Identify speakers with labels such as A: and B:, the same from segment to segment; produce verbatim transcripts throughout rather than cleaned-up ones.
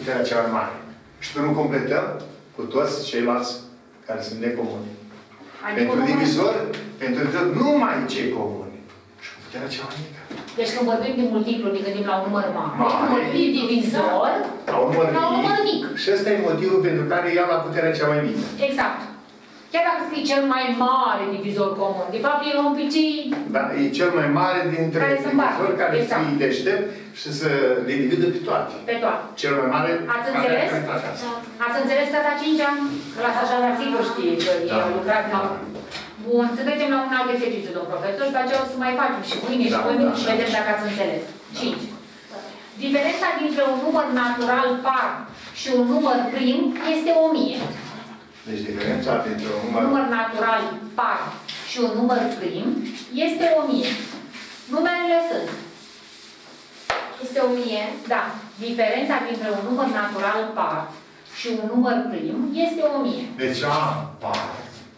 A: puterea cea mai mare. Și nu completăm cu toți ceilalți care sunt necomuni. Adică pentru divizor, pentru divizor, numai cei comuni. Și cu puterea cea mai mică.
B: Deci când vorbim de multiplu, ne gândim la un număr mare.
A: mare.
B: Când vorbim de divizor,
A: la un număr,
B: la un număr mic.
A: Și ăsta e motivul pentru care ia la puterea cea mai mică.
B: Exact. Chiar dacă scrii cel mai mare divizor comun, de fapt el un picii...
A: Da, e cel mai mare dintre divizori care exact. Să-i deștept și să le dividă pe toate.
B: Pe toate.
A: Cel mai mare...
B: Ați înțeles? Ați înțeles tata cincea? Lasă așa, dar sigur știe că da. E lucrat la... Bun, să trecem la un alt exercițiu, domn profesor, și pe aceea o să mai facem și mâine și mâine și vedem dacă ați înțeles. cinci. Diferența dintre un număr natural par și un număr prim este o mie.
A: Deci diferența dintre un număr...
B: număr natural par și un număr prim este o mie. Numerele sunt.
C: Este o mie?
B: Da. Diferența dintre un număr natural par și un număr prim este o mie.
A: Deci A par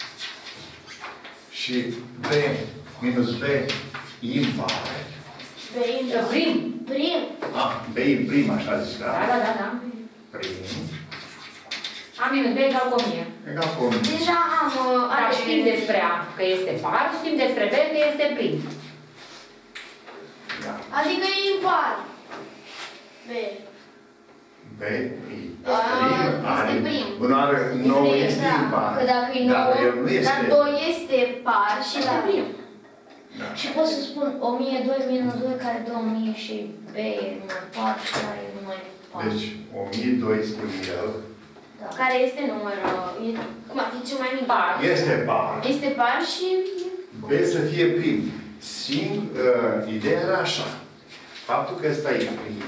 A: și B minus B impar.
C: B impar.
B: Prim.
C: Prim.
A: A, B e prim, așa zici, da?
B: Da, da, da, da.
A: Prim.
B: A minus B egal cu o mie.
A: Egal cu o mie.
C: Deja am...
B: Dar știm despre A că este par, știm despre B că este prim.
A: Da.
C: Adică e impar. B.
A: B e prim. Este
C: prim.
A: Bunoară, nouă este impar.
C: Că dacă e nouă, dar doi este par și la prim.
A: Da.
C: Și pot să spun o mie doi minus doi care dă o mie și B e numai patru care e numai patru.
A: Deci o mie doi spune el.
C: Da. Care este număr, e, cum ar fi cel mai mic?
B: Par.
A: Este par.
C: Este par și...
A: B să fie prim. Sing, uh, ideea era așa. Faptul că ăsta e prim.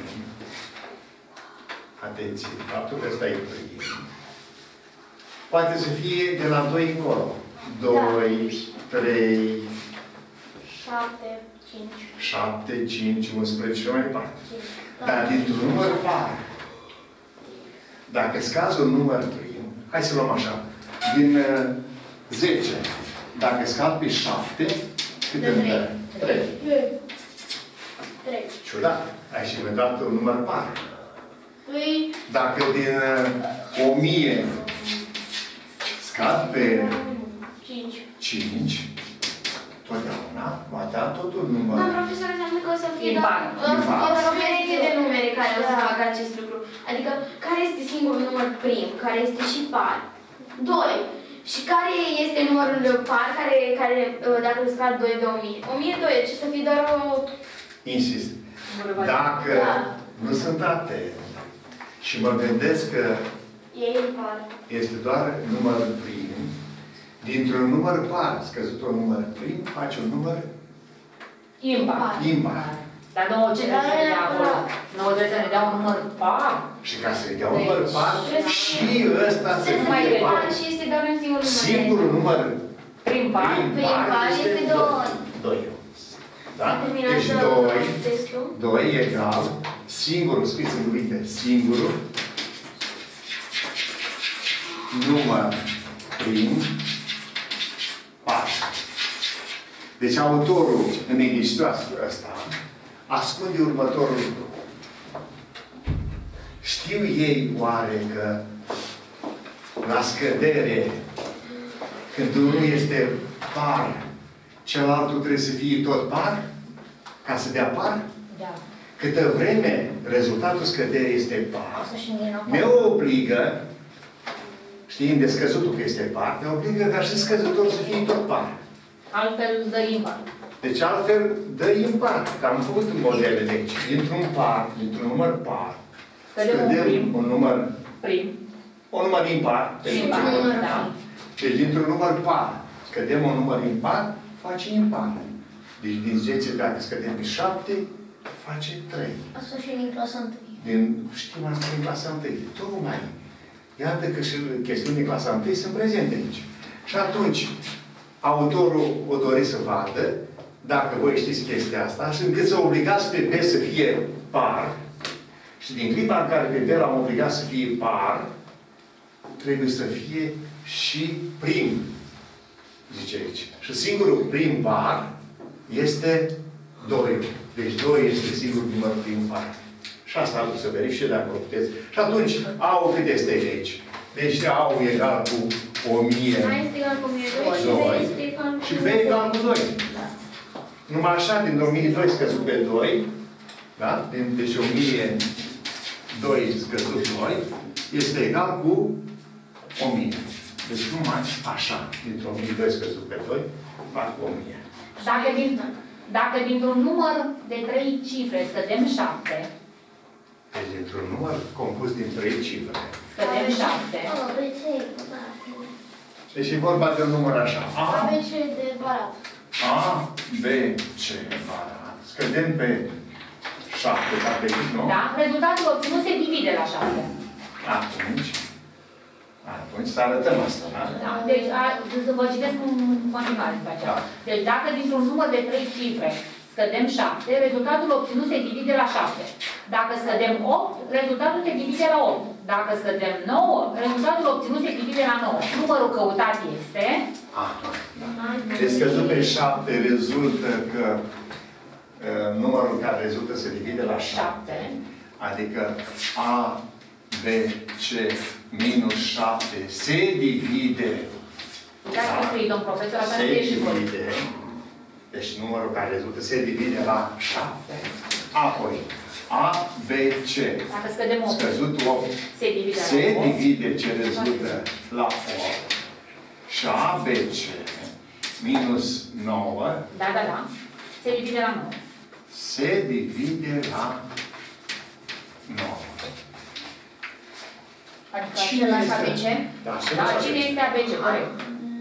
A: Atenție. Faptul că ăsta e prim. Poate să fie de la doi încolo. doi, trei,
C: șapte, cinci.
A: șapte, cinci, unsprezece și mai departe.
C: Da.
A: Dar dintr-un număr par. Dacă scazi un număr prim, hai să luăm așa, din uh, zece, dacă scad pe șapte, cât îmi dă? trei.
C: trei.
A: Ciudat. Ai și inventat un număr par.
C: Păi...
A: Dacă din uh, o mie scad pe
C: cinci.
A: cinci, totdeauna va da tot un număr.
C: Da, profesor, înseamnă că o să fie
B: impar.
C: o pereche de numere care o să facă acest lucru. Adică, care este singurul număr prim, care este și par? doi. Și care este numărul par, care, care dacă îl scad doi de o mie? o mie doi, ce să fie doar o...
A: Insist. Dacă
C: da.
A: Nu sunt atent și mă gândesc că
C: e impar.
A: Este doar numărul prim, dintr-un număr par, scăzut un număr prim, face un număr
B: impar.
A: impar.
B: Dar nouă ce trebuie să ne dea acolo? Nouă trebuie să ne dea un număr par.
A: Și ca să ne dea un număr par, și ăsta să fie par.
C: Și este doar un singur număr.
A: Singurul număr
B: prim par.
C: Prim par este doi.
A: doi. Da? Deci doi, doi egal, singurul, scriți în cuvinte, singurul număr prim par. Deci autorul în exercițiul ăsta ascunde următorul lucru. Știu ei oare că la scădere, când unul este par, celălalt trebuie să fie tot par? Ca să dea par?
B: Da.
A: Câtă vreme rezultatul scăderii este par, ne obligă, știind de scăzutul că este par, ne obligă ca și scăzutul să fie tot par.
B: Altfel dă impar.
A: Deci altfel dă impar. Că am făcut modele de aici. Dintr-un par, dintr-un număr par, scădem un număr
B: prim.
A: Un număr impar.
B: Impar, da.
A: Deci dintr-un număr par, scădem un număr impar, face impar. Deci din zece, dacă scădem pe șapte, face trei.
C: Asta și din clasa întâi.
A: Din, știm asta din clasa întâi. Tocmai. Iată că și chestiuni din clasa întâi sunt prezente aici. Și atunci, autorul o dori să vadă, dacă voi știți chestia asta, și încât să obligați pe B să fie par, și din clipa în care pe B l-am obligat să fie par, trebuie să fie și prim. Zice aici. Și singurul prim par este doi. Deci doi este singurul număr prim par. Și asta să verifice dacă o puteți. Și atunci, A-ul cât este aici? Deci A-ul e egal cu o mie.
C: A este egal cu o mie doi
A: și B egal cu doi. Numai așa, din o mie doi scăzut pe doi, da? Deci o mie doi scăzut doi, este egal cu o mie. Deci numai așa, dintr-o mie doi scăzut pe doi, fac o mie.
B: Dacă, din, dacă dintr-un număr de trei cifre scădem șapte,
A: deci dintr-un număr compus din trei cifre,
B: scădem șapte.
A: deci e vorba de un număr așa. A,
C: A, B, C de barat.
A: A, B, C, barat. Scădem pe șapte, dacă e nu?
B: Da? Rezultatul obținut se divide la șapte.
A: Atunci, atunci să arătăm asta, da?
B: Da. Deci, a, să vă citesc în continuare după aceea.
A: Da.
B: Deci, dacă dintr-un număr de trei cifre scădem șapte, rezultatul obținut se divide la șapte. Dacă scădem opt, rezultatul se divide la opt. Dacă scădem nouă, rezultatul obținut se divide la nouă. Numărul căutat este...
A: Aha, da. Deci scăzut pe șapte rezultă că uh, numărul care rezultă se divide la șapte. Adică A, B, C minus șapte se divide.
B: Puteți să scrie, domn profesor, așa
A: se
B: scrie și voi.
A: divide. Deci numărul care rezultă se divide la șapte. Apoi, A, B, C.
B: Dacă scădem opt,
A: scăzut opt.
B: Se divide
A: se
B: la opt.
A: divide ce rezultă la opt. Și A, B, C minus nouă.
B: Da, da, da. Se divide la nouă.
A: Se divide la nouă.
B: Adică
A: Cine
B: același
A: este?
B: A B C?
A: Da,
B: Da, cine este A B C? Corect.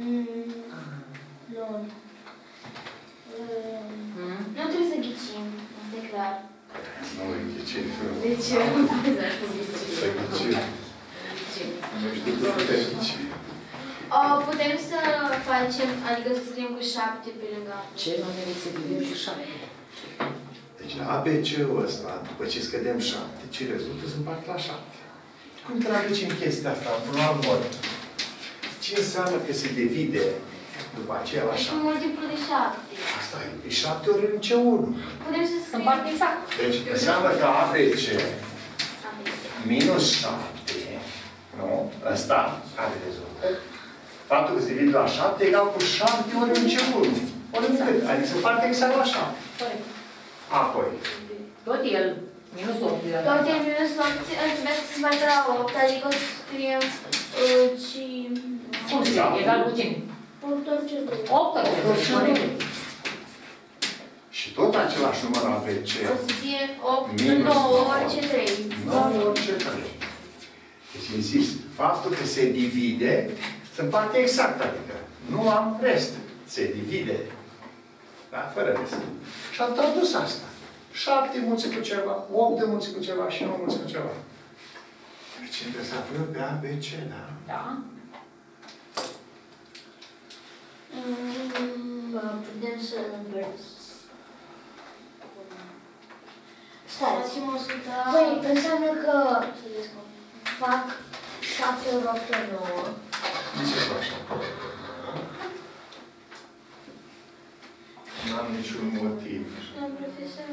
B: Hmm.
C: Nu trebuie să ghicim, asta e clar.
A: Nu e ghicit.
C: De ce?
A: Să ghicim. Nu știu cum putem ghici.
C: Uh, putem să facem, adică să scriem cu șapte pe lângă.
B: Ce nu ne se divide și șapte?
A: Deci la A B C-ul ăsta, după ce scădem șapte, ce rezultă se împart la șapte. Cum traducem chestia asta într-un alt mod? Ce înseamnă că se divide după aceea la
C: Deci
A: șapte?
C: multiplu de șapte.
A: Asta e. E șapte ori în ce unu.
C: Putem să
B: Să
C: scriem...
B: împart exact.
A: Deci înseamnă că A B C minus șapte, nu? Ăsta care rezultă. Faptul că se divide la șapte egal cu șapte ori în ce unu. Ori în cât? Adică se împarte exact la șapte.
B: Corect.
A: Apoi.
B: Tot el, minus opt.
C: Tot e minus opt, trebuie să se facă la opt, adică o să scriem uh, ci...
B: Cum se? Egal cu cine?
C: Tot ce doi.
B: opt ori.
A: Și tot același număr A B C.
C: O să fie opt,
A: Minus
C: nouă
A: nouă.
C: ori ce trei.
A: nouă ori ce trei. Deci, insist, faptul că se divide, se împarte exact, adică nu am rest. Se divide. Da? Fără rest. Și am tradus asta. șapte mulțit cu ceva, opt de mulțit cu ceva și nouă mulțit cu ceva. Deci trebuie să aflăm pe A B C, da?
B: Da.
C: Putem să învățăm. Stați, mă sută... Păi, înseamnă că fac șapte ori opt ori nouă.
A: De ce fac așa? Nu am niciun motiv.
C: Domnul profesor,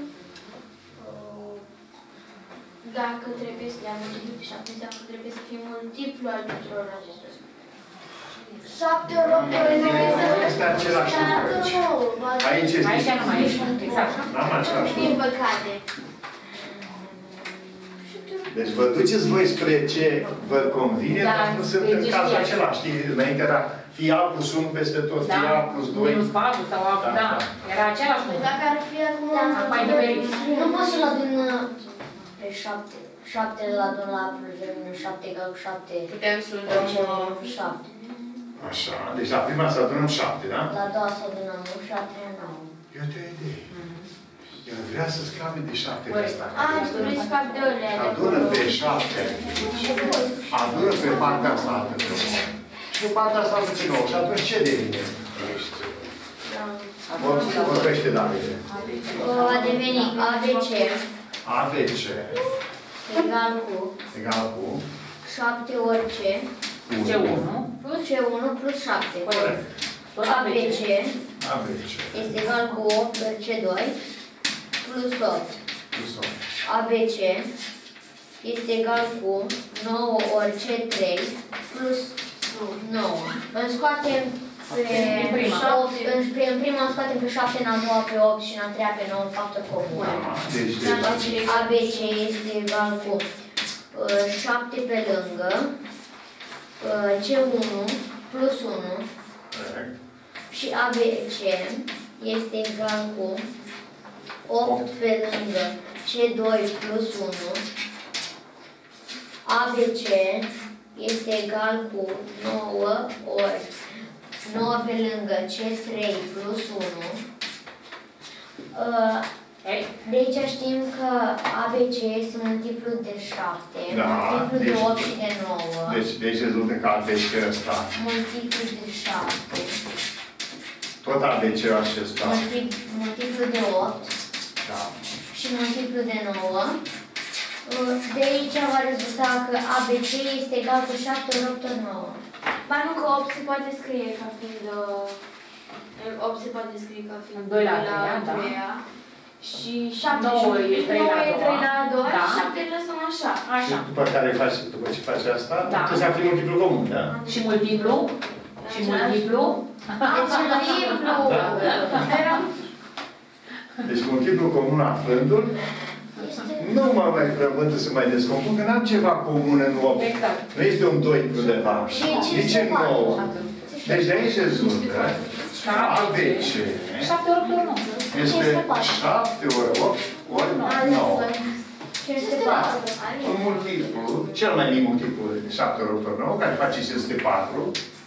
C: dacă trebuie să le-am multiplu pe șapte, înseamnă că trebuie să fie multiplu al tuturor acestor. șapte ori opt ori nouă
A: Este același lucru aici. Aici este.
B: Aici nu mai ești. Exact.
A: N-am același
C: Din
A: lucru.
C: păcate.
A: Deci vă duceți voi spre ce vă convine,
B: Da,
A: dar nu sunt
B: deci
A: în cazul
B: știați.
A: același. Știi, înainte era fie A plus unu peste tot,
B: Da.
A: fie A plus doi.
B: Minus patru sau A,
A: Da,
B: da.
A: da.
B: Era același număr.
C: Dacă ar fi acum...
B: Mai diferit.
D: Nu poți să-l adun pe șapte. șapte la adun la plus de minus șapte egal cu șapte.
C: Putem să-l
D: Dăm
C: dăm...
D: șapte.
A: Așa, deci la prima să adunăm șapte, da?
D: La a doua să adunăm opt, șapte, nouă.
A: Eu te idee. El vrea să scape de șapte de ăsta.
C: A, tu vrei să fac de ore.
A: Adună pe șapte. Adună pe partea asta altă pe nouă. Și pe partea asta altă pe nouă. Și atunci ce devine? Vorbește, Davide.
D: Va deveni A B C
A: A B C
D: egal cu
A: egal cu
D: șapte ori C
B: C unu plus
D: C unu plus șapte.
B: corect. Tot
D: A
B: A
D: B
B: B C.
D: C
A: A B C
D: este egal cu opt ori C doi plus opt.
A: plus opt.
D: A B C este egal cu nouă ori C trei plus nouă. Îl scoatem pe opt, în prima îl scoatem pe șapte, în a doua pe opt și în a treia pe nouă factor comun. Deci A B C este egal cu șapte pe lângă C unu plus unu și A B C este egal cu opt pe lângă C doi plus unu. A B C este egal cu nouă ori nouă pe lângă C trei plus unu. De aici știm că A B C este multiplu de șapte,
A: da,
D: multiplu
A: deci,
D: de opt și de nouă.
A: Deci, deci rezultă că A B C ăsta.
D: Multiplu de șapte.
A: Tot A B C-ul acesta.
D: Multiplu, multiplu de opt.
A: Da.
D: Și multiplu de nouă. De aici va rezulta că A B C este egal cu șapte ori opt ori nouă.
C: Ba nu, că opt se poate scrie ca fiind... opt se poate scrie ca fiind
B: doi la
C: treia. Și șapte
B: nouă e trei
C: la a doua,
B: da.
C: și șapte lăsăm așa.
B: Așa.
A: După care faci, după ce faci asta,
B: da.
A: trebuie să afli multiplu comun, da?
B: Și multiplu? Și multiplu?
C: Deci multiplu. Eram...
A: Deci multiplu comun aflându-l, nu mă mai frământă să mai descompun, că n-am ceva comun în opt.
B: Exact.
A: Nu este un doi undeva. Nici în nouă. Deci de aici rezultă A B C
B: șapte ori opt ori nouă.
A: este șapte ori opt ori nouă. Un multiplu, cel mai mic multiplu de șapte ori opt ori nouă, care face cinci sute patru.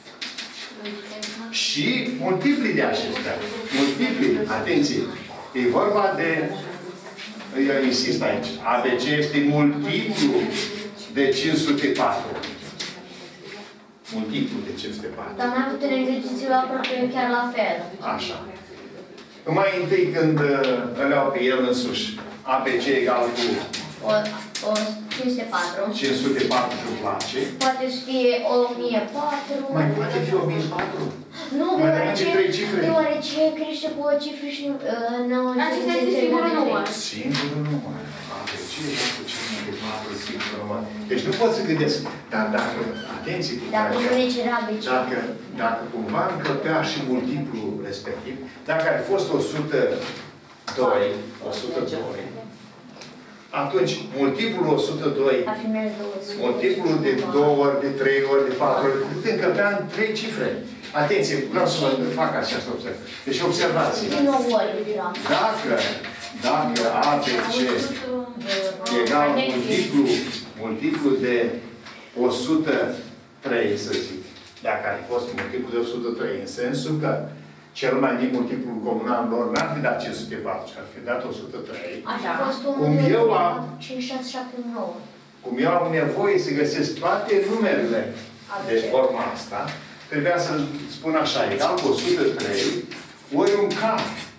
A: Și multipli de acestea. Multipli, atenție, e vorba de, eu insist aici, A B C este multiplu de cinci sute patru. Multiplu de cinci sute patru.
D: Dar mai avut în exercițiul aproape chiar la fel.
A: Așa. Mai întâi când îl iau pe el însuși, A B C egal cu
D: O, o cinci sute patru.
A: cinci sute patru și îmi place.
D: Poate să fie o mie patru.
A: Mai poate fi o mie patru.
D: Nu,
A: mai
D: deoarece,
A: trei cifre.
D: deoarece crește cu o cifră și uh, nouă.
C: Acesta este singurul număr.
A: Singurul număr. A B C egal cu cinci sute patru, singurul număr. Deci nu pot să gândesc. Dar dacă, atenție,
D: dacă,
A: dacă, dacă cumva încăpea și multiplu respectiv, dacă ar fi fost o sută doi, o sută doi, atunci, multiplul o sută doi, multiplul de două ori, de trei ori, de patru ori, cât încăpea în trei cifre. Atenție, vreau să vă fac această observație. Deci observați. Dacă, dacă A B C egal multiplu, multiplu de o sută trei, să zic, dacă ar fi fost multiplu de o sută trei, în sensul că cel mai mic multiplu comun al lor n-ar fi dat cinci sute patru, ar fi dat o sută trei.
D: Ar fi fost
A: cum eu am,
D: cinci, șase, șapte, nouă.
A: Cum eu am nevoie să găsesc toate numerele de forma asta, trebuia să spun așa, egal cu o sută trei, ori un K.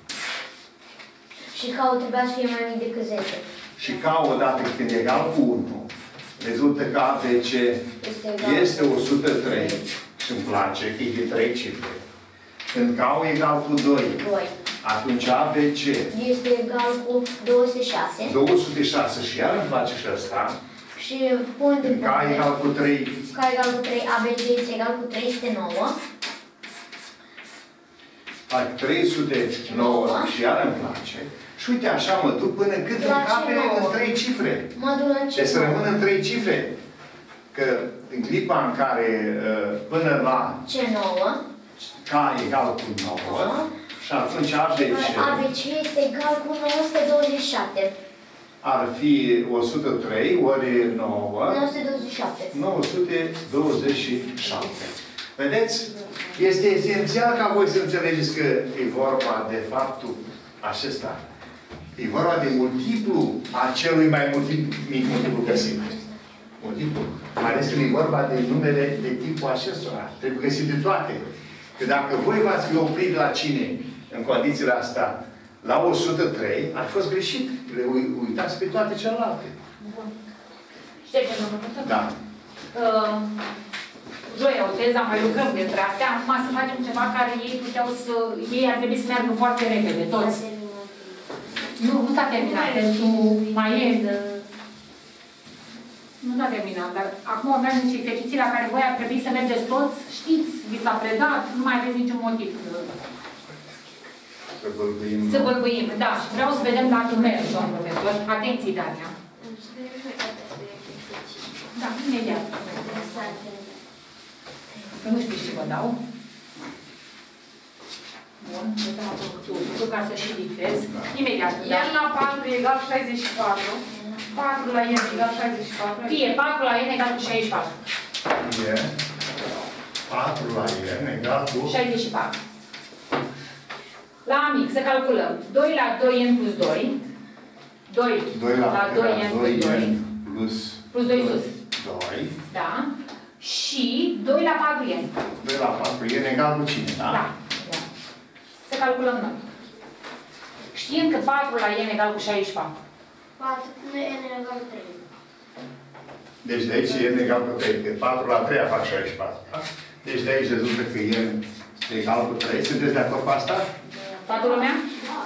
D: Și K trebuia să fie mai mic decât zece.
A: Și K odată când e egal cu unu, rezultă că A B C este o sută trei și îmi place că e de trei cifre. Când K e egal cu doi,
D: doi.
A: Atunci A B C
D: este egal cu două sute șase.
A: două sute șase și iar îmi place și ăsta.
D: Și pun de
A: K egal cu trei.
D: K egal cu trei, A B C este egal cu trei sute nouă.
A: Fac trei sute nouă și iar îmi place. Și uite așa mă duc până cât îmi cape în trei cifre.
D: Mă duc la ce?
A: Deci să rămân în trei cifre. Că în clipa în care până la
D: C nouă,
A: K egal cu nouă, și atunci A B C,
D: A B C este egal cu nouă sute douăzeci și șapte.
A: Ar fi o sută trei ori nouă.
D: nouă sute douăzeci și șapte.
A: nouă sute douăzeci și șapte. Vedeți? Este esențial ca voi să înțelegeți că e vorba de faptul acesta. E vorba de multiplu a celui mai multiplu, mic multiplu găsit. Multiplu. Mai ales când e vorba de numere de tipul acestora. Trebuie găsite toate. Că dacă voi v-ați fi oprit la cine în condițiile astea la o sută trei, ar fi fost greșit. Le uitați pe toate celelalte.
B: Bun. Ștergem, domnul profesor?
A: Da.
B: Uh, Joia, o teză, mai lucrăm despre astea. Acum să facem ceva care ei puteau să... Ei ar trebui să meargă foarte repede, toți. Nu, nu s-a terminat. Testul mai e. Nu s-a terminat, dar acum urmează niște exerciții la care voi ar trebui să mergeți toți, știți, vi s-a predat, nu mai aveți niciun motiv.
A: Să bălbuim.
B: Să bălbuim, da. Vreau să vedem la numer, domnul profesor. Atenție, Dania. Da, imediat. Că nu știți ce vă dau. Bun, tu ca să și dictez. Imediat.
E: N la patru egal șaizeci și patru. patru la N egal șaizeci și patru.
B: Fie patru la N egal cu șaizeci și patru.
A: E patru la N egal cu
B: șaizeci și patru. La amic, să calculăm. doi la doi N plus doi. doi,
A: doi la
B: doi N plus doi.
A: plus
B: Plus doi sus.
A: doi.
B: Da. Și doi la patru N.
A: doi la patru N egal cu cine, da?
B: Da. Da. Să calculăm noi. Știind că patru la N egal cu șaizeci și patru.
C: patru la N egal cu trei.
A: Deci de aici N egal cu trei. Că patru la trei fac șaizeci și patru. Da? Deci de aici rezultă că N egal cu trei. Sunteți de acord cu asta?
B: Toată lumea?
C: Da.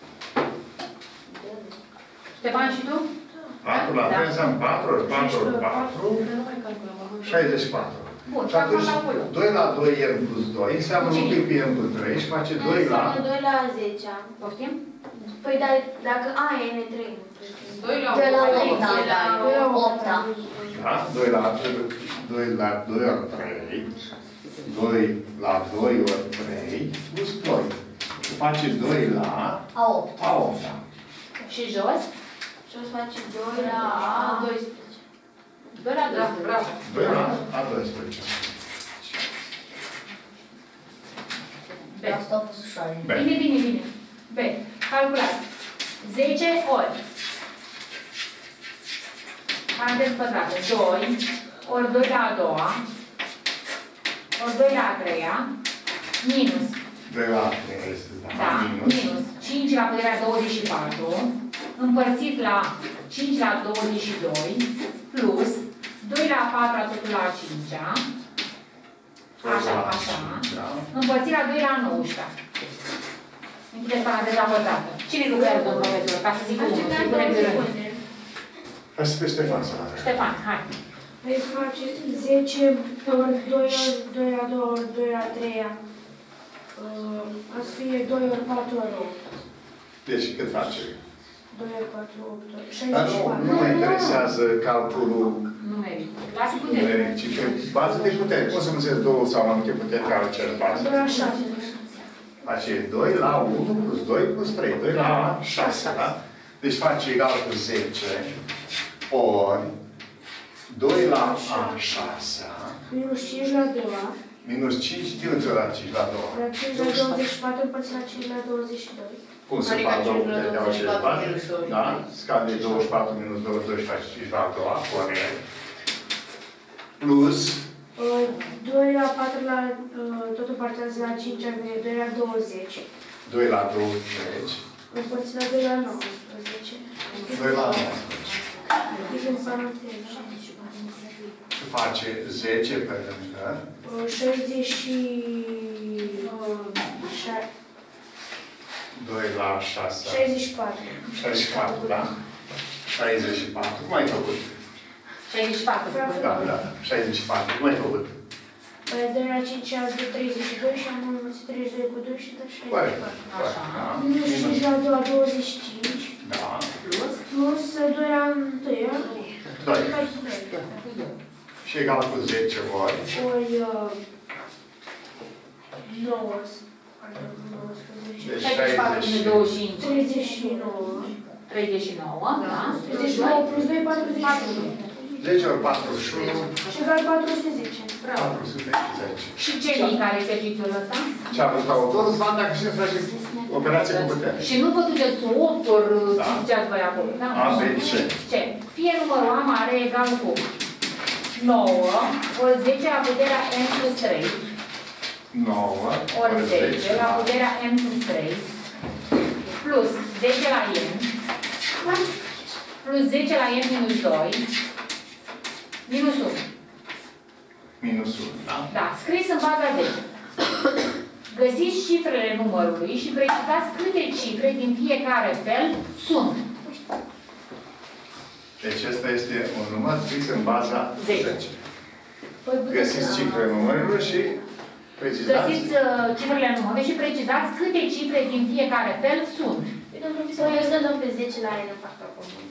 B: Ștefan și tu?
A: patru la trei înseamnă patru ori patru ori patru. șaizeci și patru.
B: Bun,
A: Și atunci doi la doi N plus doi înseamnă un pic cu N plus trei și face doi la...
C: Înseamnă doi la zece.
B: Poftim?
C: Păi dar dacă A e N trei.
E: doi la
D: doi la
E: opt.
D: opt, da, opt, da.
A: Da? doi la doi la doi ori trei. doi la doi ori trei plus doi. Și face doi la
D: A opt.
A: A opt.
B: Și jos?
C: Și o să face doi la A doisprezece.
B: doi la
E: Da,
B: doi.
E: bravo.
A: doi la A doisprezece.
B: B.
D: Asta a fost ușoare.
A: B.
B: Bine, bine, bine. B. Calculați. zece ori. Paranteză pătrată. doi ori doi la a doua. Ori doi la a treia. Minus.
A: doi la trei este, da,
B: Da,
A: minus.
B: minus. cinci la puterea douăzeci și patru. Împărțit la cinci la douăzeci și doi. Plus doi la a patra totul la a cincea. Așa, așa.
A: Da.
B: Împărțit la doi la a nouăsprezece. Închideți paranteza pătrată. Cine lucrează, domnul profesor? Ca să zic unul. Spune de rând.
A: Hai să pe Ștefan să arăt.
B: Ștefan, hai.
F: Vei face zece ori doi ori doi la doi ori doi la trei. O să fie doi ori patru ori opt.
A: Deci cât face?
F: doi ori patru, opt ori.
A: Dar
F: șaizeci și
A: nu,
F: patru.
A: nu mă interesează calculul
B: Numeric. Lasă putere.
A: numeric, ci pe bază de putere. Cum să înțeleg două sau mai multe puteri care cer bază?
F: doi la șase.
A: Face doi la unu plus doi plus trei. doi la șase, da? Deci face egal cu zece ori doi la a șase
F: Minus cinci la doi.
A: minus cinci, divize la cinci la doi.
F: La cinci la douăzeci și patru împărțit la cinci la douăzeci și doi.
A: Cum se
E: Adică
A: fac două
E: cinci la
A: puteri de
E: douăzeci și patru
A: aceeași
E: minus
A: bază?
E: douăzeci și doi.
A: Da? Scade douăzeci și patru minus douăzeci și doi și face cinci la doi, corect. Plus
F: doi la patru la tot împărțează la cinci, ar veni doi la douăzeci.
A: doi la douăzeci.
F: Împărțit la doi la nouăsprezece.
A: doi la nouăsprezece.
F: Deci în paranteză.
A: Și face zece pe lângă.
F: șaizeci și
A: doi la șase.
F: șaizeci și patru.
A: șaizeci și patru, da? șaizeci și patru. Cum ai făcut?
B: șaizeci și patru.
A: Da, da. șaizeci și patru. Cum ai făcut?
F: doi la cinci azi de treizeci și doi și am înmulțit treizeci și doi cu doi și dă
A: Corect.
F: șaizeci și patru.
A: Corect, da.
F: Minus cinci la doi la douăzeci și cinci.
A: Da.
B: Plus.
F: Plus doi la unu.
A: doi. Și egal cu zece ori.
F: Ori nouă. nouăsprezece.
A: Deci
B: șaizeci și patru minus douăzeci și cinci.
F: treizeci și nouă.
B: treizeci și nouă, da?
F: treizeci și nouă plus doi, patruzeci și unu.
A: zece ori patruzeci și unu.
F: Și egal patru sute zece.
A: patru sute zece.
B: Și ce mic are exercițiul ăsta?
A: Ce a vrut autorul? Îți dacă și face operație cu putere.
B: Și nu vă duceți opt ori
A: Da.
B: ziceați voi acolo, da?
A: A, B, C.
B: Ce? Fie numărul A mare egal cu nouă ori zece la puterea n plus trei
A: nouă
B: ori zece la puterea n plus trei plus zece la n plus zece la n minus doi minus unu.
A: Minus unu, da?
B: Da, scris în baza zece. Găsiți cifrele numărului și precizați câte cifre din fiecare fel sunt.
A: Deci ăsta este un număr fix în baza zece. Găsiți
D: Păi,
A: cifrele numărului și precizați.
B: Găsiți uh, cifrele numărului și precizați câte cifre din fiecare fel sunt.
C: Păi eu să dăm pe zece la n în partea comună.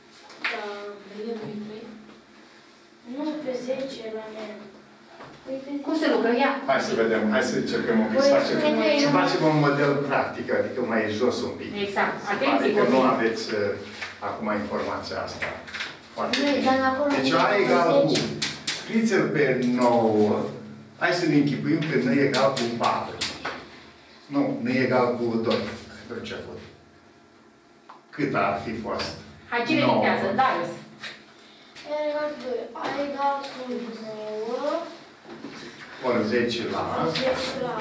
F: Nu pe zece la n.
B: Cum se lucră? Ia.
A: Hai să vedem, hai să încercăm un pic, să facem, să facem un model practic, adică mai jos un pic.
B: Exact.
A: Se pare
B: Atenție,
A: că nu
B: copii.
A: aveți uh, acum informația asta. Foarte
D: Nu,
A: bine.
D: dar acolo
A: Deci
D: nu
A: A
D: e
A: egal cu,
D: zece.
A: scrieți-l pe nouă, hai să ne închipuim că N e egal cu patru. Nu, N e egal cu doi, pentru început. Cât ar fi fost?
B: Hai, cine
A: nouă.
B: dictează? Darius.
F: N egal cu doi. A egal cu nouă.
A: Ori zece la...
F: zece la...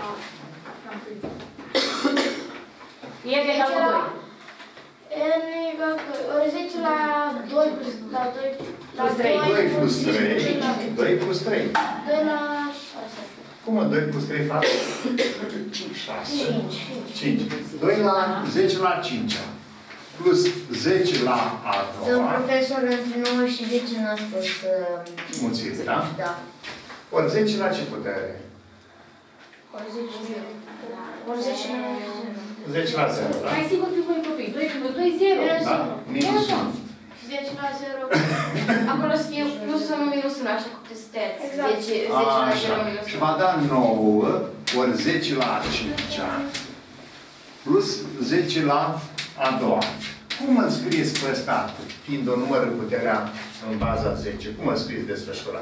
B: E egal cu doi.
F: N egal cu doi. Ori zece la doi plus... La doi... La
B: Plus trei.
A: doi plus trei,
F: La
A: doi plus trei.
F: doi la șase.
A: Cum mă, doi plus trei fac? șase. cinci. doi la zece la cinci. Plus zece la a
D: Domn
A: doua.
D: profesor, între nouă și zece n-a spus... uh,
A: Mulțit, da?
D: Da.
A: Ori zece la ce putere?
F: Ori zece la... Ori zece la...
A: zece la zero, da?
B: Hai sigur pe voi copii. doi plus doi, zero.
A: Da? Minus unu.
C: zece la zero. Acolo să fie plus unu minus unu, așa cum te steți.
F: Exact.
C: zece, zece la
A: Așa.
C: zero minus
A: Și
C: unu.
A: va da nouă ori zece la a cincea plus zece la a doua. Cum îl scrieți pe ăsta, fiind o număr în puterea în baza zece? Cum îl scrieți desfășurat?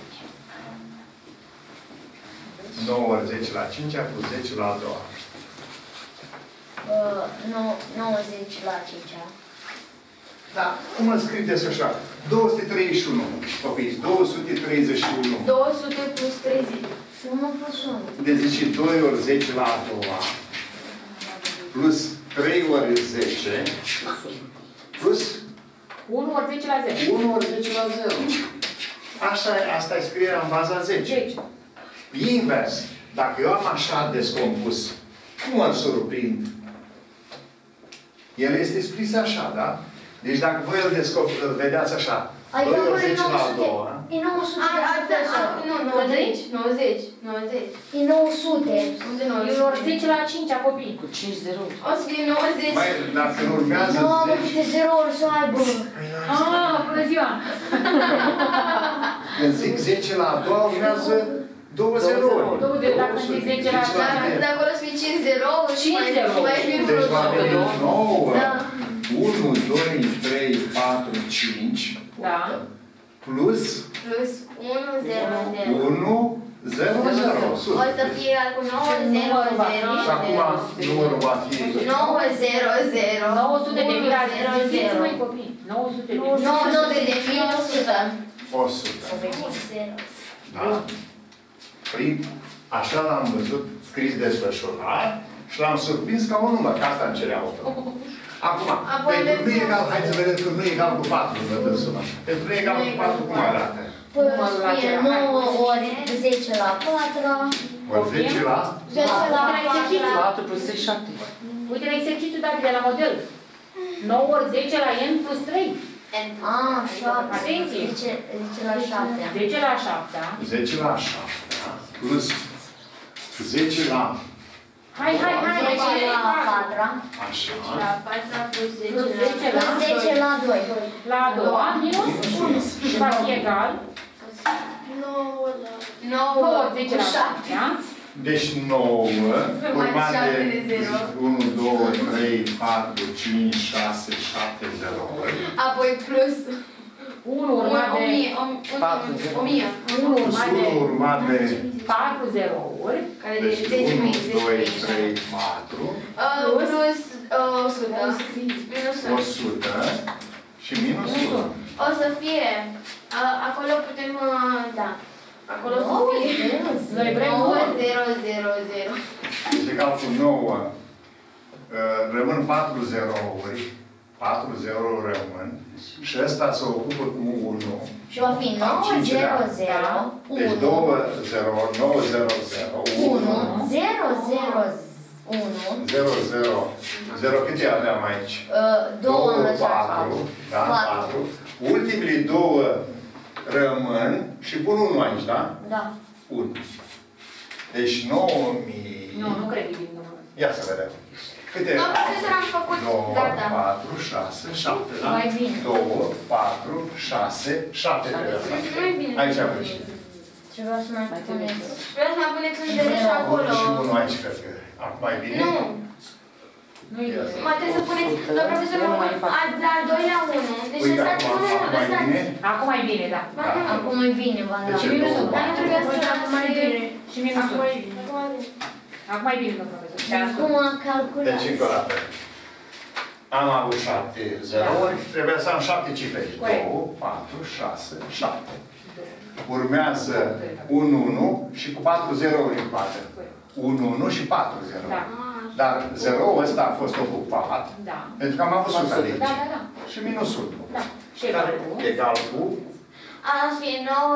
A: nouă ori zece la a cincea plus zece la a doua.
D: Uh, nou- nouăzeci la cincea.
A: Da, cum îl scrii desfășurat? două sute treizeci și unu, copii, două sute treizeci și unu.
C: două sute plus treizeci.
D: Și unu plus unu.
A: Deci zice doi ori zece la a doua plus trei ori zece plus
B: unu ori zece la zero.
A: unu ori zece la zero. Așa, asta e scrierea în baza zece.
B: Deci,
A: Invers. Dacă eu am așa descompus, cum îl surprind? El este scris așa, da? Deci dacă voi îl, descoperi, îl vedeați așa,
D: Adică
A: doi ori
D: acolo e
A: zece la a
D: nouă sute.
A: doua,
D: E nouă sute
C: A,
D: de
C: a, da, a, nu, nouăzeci, nouăzeci, nouăzeci.
D: E nouă sute.
C: Unde
B: eu
C: nouăzeci?
B: ori zece la cinci copii.
G: Cu cinci zero.
C: O să fie nouăzeci.
A: mai, dacă nu urmează
D: Nu, mă,
A: zece,
D: câte zero ori să aibă.
B: Ah, bună ziua!
A: când zic zece la a doua, urmează două zerouri.
B: Două de dacă zici zece la
A: zece la
B: cinci.
A: zero.
C: De acolo să fie cinci zerouri și mai
B: cinci zerouri.
C: mai fi
A: Deci va veni nouă,
C: Da.
A: unu, doi, trei, patru, cinci,
B: Da.
A: plus
C: Plus unu, zero, zero.
A: unu, zero, zero. Sus.
C: O să fie cu nouă, zero, zero,
A: Și acum numărul va fi
C: nouă, zero, zero.
B: nouă sute de mii la
C: zero,
B: zero.
C: zero.
B: Mai copii. nouă sute de mii.
C: nouă sute de mii, o sută.
A: o sută. Da? Păi, așa l-am văzut scris desfășurat și l-am surprins ca un număr, că asta îmi cerea auto. Acum,
C: Apoi
A: pentru nu
C: vedeți-
A: egal, hai să vedem că nu egal cu patru, vă dă suma. Pentru nu egal cu patru, cum arată?
D: Păi fie nouă ori zece la patru.
A: Ori zece la...
C: zece la
B: exercițiu.
G: patru plus trei, șapte.
B: Uite la exercițiu dat de la model. nouă ori zece la n plus trei.
D: A, șapte.
B: Atenție.
D: zece zece la șapte.
B: zece la șapte.
A: zece la șapte, plus zece la...
B: Hai, hai, hai.
D: zece la patru.
A: Așa.
C: La patra plus
B: Plus
C: zece
B: zece
C: la...
B: la...
D: zece la doi.
B: La a doua, minus unu. Și va fi egal.
F: nouă la...
C: nouă
B: nouă ori zece la
C: cu șapte.
B: șapte.
A: Deci nouă, urmat
C: șapte
A: de
C: de zero.
A: unu, doi, trei, patru, cinci, șase, șapte zerouri.
C: Apoi plus
B: unu urmat
C: o
B: de...
C: mie, o-
G: patru,
C: un-
G: zero.
C: o mie.
B: unu
A: Plus
B: urmat
A: unu
B: de
A: urmat de...
B: patru zerouri.
C: Care de
A: Deci
C: zece
A: unu,
C: mii, zece
A: doi,
C: mii.
A: trei, patru,
C: Uh, Plus uh, o sută. Minus
A: o
C: unu.
A: sută și minus unu.
C: O să fie, uh, acolo putem, uh, da, acolo o să fie
B: Noi vrem
C: nouă,
B: unu.
C: zero, zero, zero.
A: Deci egal cu nouă. Uh, Rămân patru zerouri. patru zero rămân și ăsta se ocupă cu unu.
D: Și va fi nouă zero zero unu.
A: Deci două zero, nouă zero zero unu.
D: zero zero unu.
A: zero zero zero. Câte aveam aici?
D: două,
A: patru. Da, patru. Ultimele două rămân și pun unu aici, da?
D: Da.
A: unu. Deci nouă mii.
B: Nu, nu cred că e bine.
A: Ia să vedem. Câte?
C: Nu, profesor, am făcut,
A: doi,
C: gata.
A: patru, șase, șapte, da?
D: Mai bine.
A: doi, patru, șase, șapte.
C: Nu-i bine.
A: Aici am greșit.
D: Trebuia să mai puneți.
C: Vreau să mai puneți un zero și acolo.
A: Și unul aici, cred că. Acum e bine?
C: Nu.
B: Nu-i bine.
C: Mai trebuie să puneți, domnul profesor, al de al doilea unu. Deci
A: Uite,
C: lăsați
A: acum,
C: unul,
A: acum e
C: lăsați.
A: bine?
B: Acum e bine, da.
D: Acum e bine, v-am
A: Deci
D: dat.
A: e două,
C: Dar nu trebuia să
F: Mai bine.
B: Și minusul.
F: Acum e bine.
B: Acum e bine, domnul profesor. Și
D: Acum calculați.
A: Deci, încă o dată. Am avut șapte zerouri, trebuia să am șapte cifre. doi, patru, șase, șapte. Urmează unu unu și cu patru zerouri în față. unu unu și patru zero.
B: Da.
A: Dar zeroul ăsta a fost ocupat,
B: Da.
A: pentru că am avut sută de aici.
B: Da, da, da.
A: Și minusul.
B: Da. Și
A: Dar
B: egal cu
A: egal cu
C: A fi nouă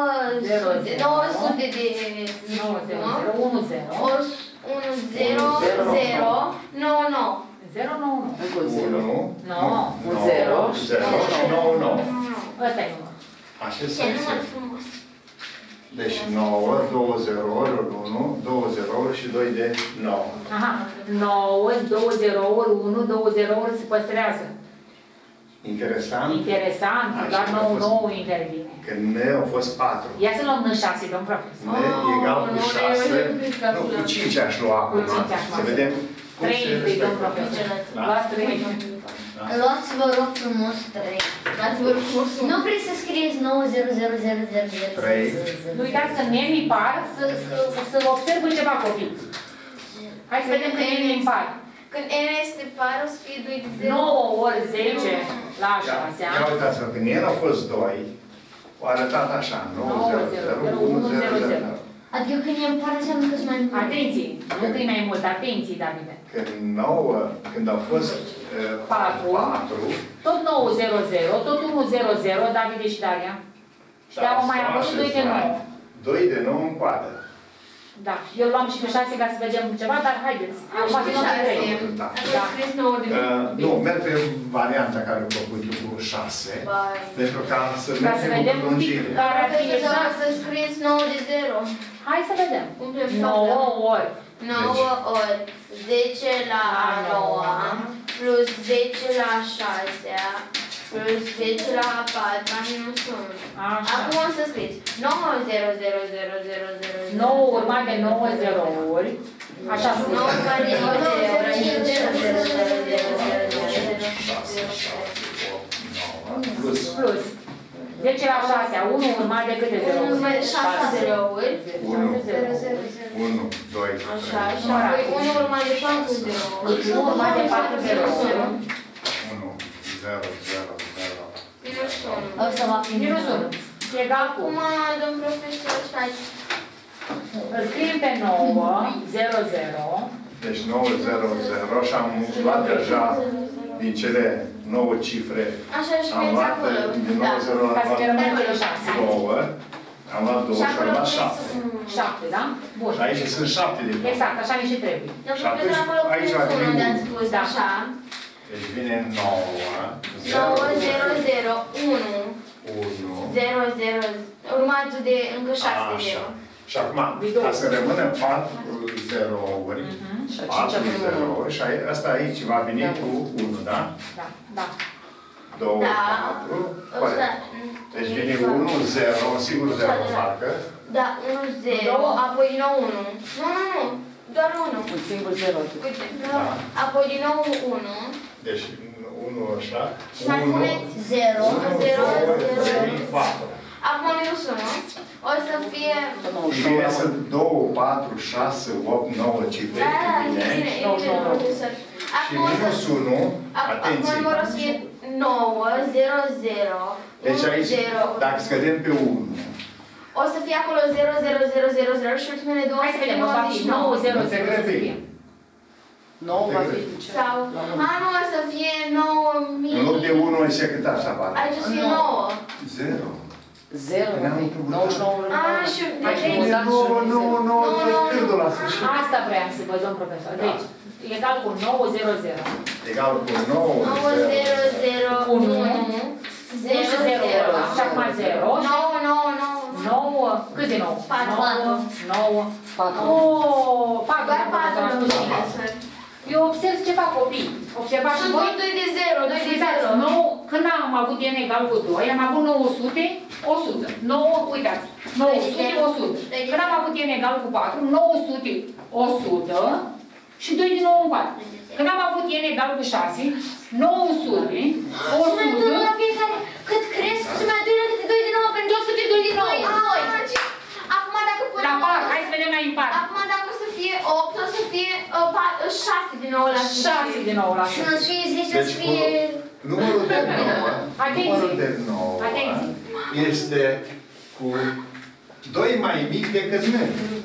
C: sute de...
B: nouă zero zero unu zero
C: unu zero zero nouă nouă.
B: zero nouă unu.
A: unu,
B: nouă.
A: zero, zero și nouă nouă.
B: Ăsta e numărul.
A: Așa
C: Ce
A: se
C: număr
A: înțelege.
C: frumos.
A: Deci nouă, două zerouri, unu, două zerouri și doi de nouă.
B: Aha. nouă, două zerouri, unu, două zerouri se păstrează.
A: Interesant.
B: Interesant,
A: Așa
B: doar
A: a
B: nouă
A: fost.
B: nouă intervine.
A: Că N au fost patru.
B: Ia să luăm N șase, domn profesor.
A: N egal cu
C: nu, nu,
A: șase.
C: eu nu cred că
A: Nu, cu
C: luăm.
A: cinci aș lua acum.
B: Cu cinci aș lua.
A: Să vedem cum
B: trei
A: se
B: întâi, domn
A: respectă.
B: profesor.
A: Da.
B: Luați trei.
D: Luați, vă rog frumos, trei.
C: Dați-vă frumos.
D: Nu vreți să scrieți nouă zero zero zero zero zero.
A: Trei.
B: Nu uitați că nemii par să, să, să observă ceva copii. Hai să vedem că nemii par.
C: Când N este par, o să fie doi de zero.
B: nouă ori zece la
A: Ia,
B: șasea.
A: ia uitați-vă, când el a fost doi, au arătat așa, nouă zero zero unu zero zero.
D: Adică când e par înseamnă că sunt mai mult.
B: Atenție, nu că e mai mult, atenție, Davide.
A: Când nouă, când au fost uh,
B: Patru.
A: patru,
B: Tot nouă zero zero, tot unu zero zero, Davide și Daria. Și
A: da,
B: au mai apărut doi de nouă.
A: doi de nouă în coadă.
B: Da, eu luam și pe șase ca să vedem ceva, dar haideți. Acum
C: pe
B: fi numai
C: șase.
B: trei.
A: Da.
C: Dacă scrieți nouă de
A: Uh, nu, merg pe varianta care am făcut eu cu șase,
C: Bai.
A: pentru ca să
B: Ca să
A: mergem
B: vedem
A: cu
B: un pic
A: lungire.
B: care ar fi
C: Trebuie să,
B: exact.
C: să scrieți nouă de zero.
B: Hai să vedem.
C: Cum trebuie să
B: nouă
C: facem?
B: ori.
C: nouă ori zece la a noua plus zece la a șasea plus zece la a patra minus unu.
B: Așa.
C: Acum o să scrieți nouă zero zero zero zero zero
B: nouă urmat de nouă zerouri. Așa spune.
C: nouă urmat de nouă zero zero zero zero zero
A: șase, șapte, opt, nouă, plus
B: Plus. zece la șasea, unu urmat de câte
C: unu
B: zerouri?
C: urmat de șase zerouri.
A: unu,
C: zero zero zero.
A: unu, doi,
C: Așa,
A: trei,
C: și apoi unu urmat de patru zerouri.
B: unu urmat de patru zerouri.
A: unu, zero, zero, zero.
C: Minus unu.
D: Ăsta va fi
B: Minus unu. Egal cu.
C: Acum, domn profesor, stați.
B: Îl scriem pe nouă, zero zero.
A: Deci nouă, zero, zero și am luat deja din cele nouă cifre.
C: Așa și
A: Am
C: veți
A: luat
C: acolo.
A: din
C: Da.
A: nouă, zero,
B: Ca
A: am
B: să ne rămână
A: luat
B: cele șase.
A: două, am luat două
C: Și
A: și am
C: acolo
A: luat
C: puneți
A: șapte.
C: un...
B: șapte, da? Bun.
A: Și aici sunt șapte de două.
B: Exact, așa mi și trebuie.
C: Domn
A: Și atunci,
C: profesor, acolo
A: aici
C: puneți
A: va veni
C: unul de
A: unu.
C: ați spus,
B: Da.
C: așa.
A: Deci vine nouă,
C: nouă zero zero unu
A: unu,
C: zero zero urmat de încă șase
A: așa.
C: zero.
A: Și acum, ca să rămână patru zerouri, patru zerouri, și ai- asta aici va veni cu unu, da?
B: Da, da.
A: doi,
C: Da.
A: patru,
C: Ăsta-
A: corect. Deci vine unu, zero, sigur zero parcă.
C: Da, unu zero, apoi din nou unu. Nu, nu, nu, doar unu.
E: Un singur zero.
C: Uite,
A: Da.
C: apoi din nou unu.
A: Deci unu așa,
C: Și mai
A: unu,
C: puneți
D: Zero.
A: unu,
C: zero,
A: doi,
C: zero.
A: trei, patru.
C: Acum minus unu. O să fie...
A: Și vine să doi, patru, șase, opt, nouă cifre,
C: Da, da, e
A: bine?
C: bine, e bine, profesor.
A: Și
C: Acum o să...
A: minus unu,
C: Acum
A: atenție.
C: numărul o să fie nouă, zero, zero,
A: Deci
C: unu,
A: aici,
C: zero.
A: dacă scădem pe unu,
C: O să fie acolo zero, zero, zero, zero, zero și ultimele două
B: Hai
C: să
B: să
C: fie
B: vedem, va fi
C: nouăzeci și nouă.
B: nouă zero
A: Nu se
B: zero să
A: grăbi.
B: fie.
E: nouă va fi ce?
C: Sau, a, nu, o să fie nouă mii.
A: În loc de unu, înseamnă cât așa apare?
C: Aici o să fie nouă.
A: Zero.
E: Zero, nouăzeci și nouă.
C: A, și
A: nouă, nouă, nouă, cârdul la sfârșit.
B: Asta vreau să văd, domn profesor. Deci, egal cu nouă zero zero.
A: Egal cu nouă,
C: nouă zero zero unu zero zero.
B: Și acum zero.
C: nouă, nouă, nouă.
B: nouă. Cât de nouă?
C: patru.
B: nouă.
E: patru.
B: Oh, patru.
C: Doar patru, domnule.
B: Eu observ ce fac copii. Observați
C: Sunt
B: voi.
C: doi de zero, doi de
B: Uitați,
C: zero.
B: nouă, când am avut n egal cu doi, am avut nouă sute, o sută. nouă, uitați, nouă sute, o sută. Când am avut n egal cu patru, nouă sute, o sută și doi din nou în patru. Când am avut n egal cu șase, nouă sute, o sută.
C: La fiecare, cât cresc, se mai adună câte doi din nou pentru
B: două sute doi din nou.
C: Acum dacă punem...
B: La par, hai să vedem mai în par.
C: Acum dacă o să fie opt, o să fie șase din nou la
B: șase din nou la
D: Și nu să fie zece,
A: Deci
D: să fie...
A: numărul de nouă,
B: Atenție.
A: numărul de nouă
B: Atenție.
A: este cu doi mai mic decât N.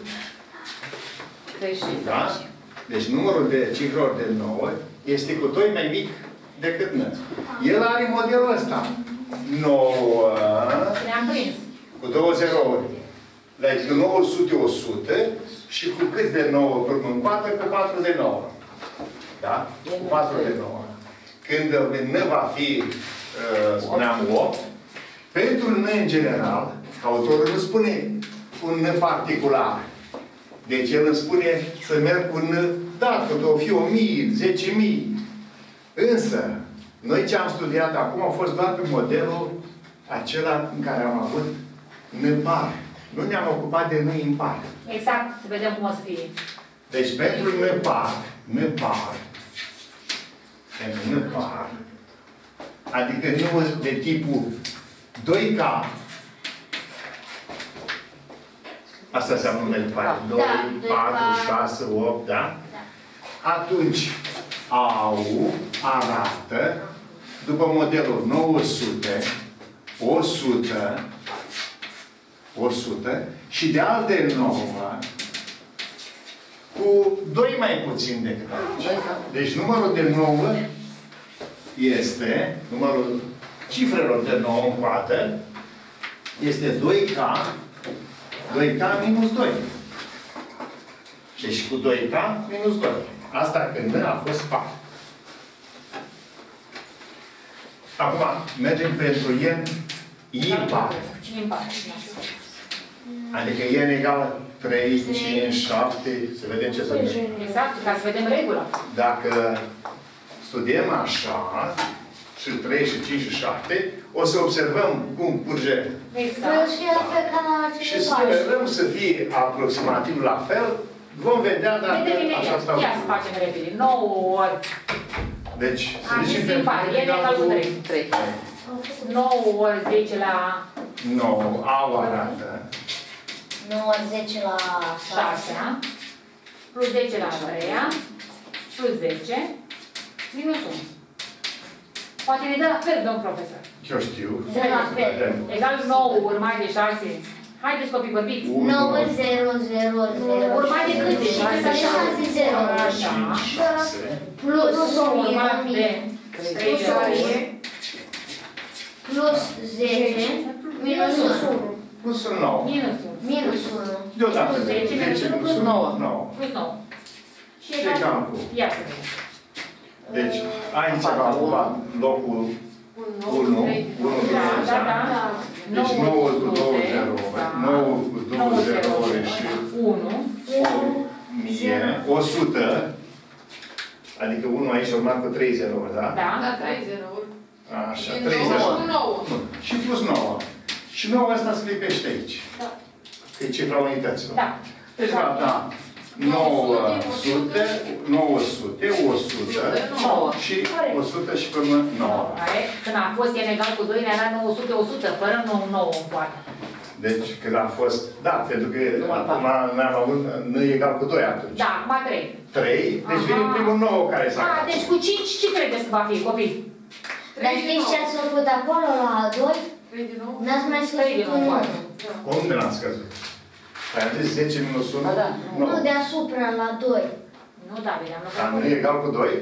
A: Da? Deci numărul de cifrori de nouă este cu doi mai mic decât N. El are modelul ăsta. nouă
B: Ne-am prins.
A: cu două zerouri. Deci nouă sute, o sută și cu cât de nouă până în patru, cu patru de nouă. Da? Cu patru de nouă. Când N va fi, uh, spuneam, opt, pentru N în general, autorul nu spune un N particular. Deci el îmi spune să merg cu N, da, că o fi o mie, zece mii. Însă, noi ce am studiat acum a fost doar pe modelul acela în care am avut N par. Nu ne-am ocupat de N impar.
B: Exact, să vedem cum o să fie.
A: Deci pentru N par, N par, pentru N par, adică nu de tipul doi K, asta înseamnă N par, doi, patru, șase, opt, da? Atunci, A U arată, după modelul nouă sute, o sută, o sută și de alte nouă cu doi mai puțin decât aici. Deci numărul de nouă este, numărul cifrelor de nouă în coadă este doi K, doi K minus doi. Deci cu doi K minus doi. Asta când a fost patru. Acum, mergem pentru N impar.
B: Impar.
A: Adică N egal trei, cinci, șapte, să vedem ce să vedem.
B: Exact, ca să vedem regula.
A: Dacă studiem așa, și trei, și cinci, și șapte, o să observăm cum curge.
B: Exact.
D: Și la fel ca la
A: Și sperăm să fie aproximativ la fel. Vom vedea dacă așa stau.
B: Ia să facem repede. nouă ori.
A: Deci, să
B: Am
A: zicem
B: zis
A: pentru
B: impar, e egal cu trei. nouă ori zece la
A: nouă, A arată.
D: nouă, zece la șase.
B: șase, plus zece la treia, plus zece, minus unu. Poate ne dă la fel, domn profesor.
A: Eu știu.
D: Dă la fel.
B: Egal nouă urmat de șase. Haideți copii, vorbiți.
D: nouă, zero, zero, zero.
B: Urmat de câte?
D: șase, șase, zero.
B: Așa.
D: Plus
B: Urmat de trei zero.
D: plus zece, minus unu.
A: Plus nouă.
B: Minus unu.
D: Minus unu.
A: Deodată.
B: Plus zece, minus unu, plus
A: nouă. nouă.
B: Plus nouă. Și
A: Ce
B: egal
A: cam
B: cu...
A: cu?
B: Ia să vedem.
A: Deci, aici va ocupa locul unu. unu,
B: Da, da, da.
A: Deci nouă cu două zerouri. nouă cu două zerouri și
B: unu.
A: mie. o sută. Adică unu aici urmat cu trei zerouri, da?
B: Da.
E: Da, trei zerouri.
A: Așa, trei zerouri.
E: nouă.
A: Și plus nouă. Și nouă asta se lipește aici.
B: Da.
A: Că e cifra unităților.
B: Da.
A: Deci va da nouă sute, nouă sute, o sută și o sută și până nouă.
B: Când a fost n egal cu doi, ne-a dat nouă sute, o sută, fără nouă în poartă.
A: Deci când a fost, da, pentru că acum n-am avut n egal cu doi atunci.
B: Da, acum trei.
A: trei, deci vine primul nouă care s-a
B: Da, deci cu cinci ce credeți că va fi, copii?
D: Dar știți ce ați făcut acolo la doi?
E: trei din nou.
D: N-ați mai scăzut un unu.
A: Cum de n-am scăzut? Ai zis zece minus unu?
E: Da, da.
D: Nu, deasupra, la doi.
B: Nu, David, am
A: Dar
B: lucrat
A: nu e
B: corect.
A: egal cu doi?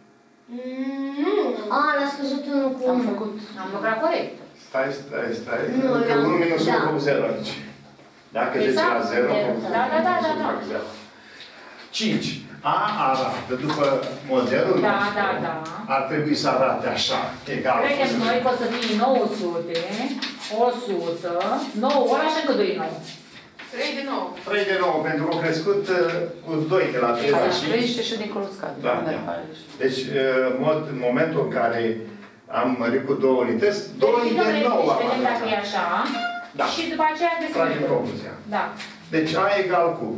C: Nu.
D: A, l-a scăzut unul cu
E: Am
D: unu.
E: făcut.
B: Am lucrat corect.
A: Stai, stai, stai.
D: Nu,
A: Că
D: eu am-
A: unu minus unu
D: da.
A: fac zero aici. Dacă zece
B: Exact.
A: la zero,
B: Da, da, da, da, da.
A: fac zero. cinci. A arată, după modelul
B: Da,
A: nostru,
B: da, da.
A: ar trebui să arate așa, egal.
B: Credem noi că o să fie nouă sute, o sută, nouă ori așa că doi nouă.
E: trei de nouă.
A: trei de nouă, pentru că au crescut uh, cu doi de la trei la
E: Exact.
A: cinci.
E: treizeci și dincolo scade.
A: Da, da. Deci, uh, în mod, în momentul în care am mărit cu două unități, doi
B: Deci,
A: de
B: domnule,
A: nouă
B: deci
A: am
B: vedem dacă e
A: arătat.
B: așa.
A: Da.
B: Și după aceea
A: Tragem
B: descoprim.
A: concluzia.
B: Da.
A: Deci A egal cu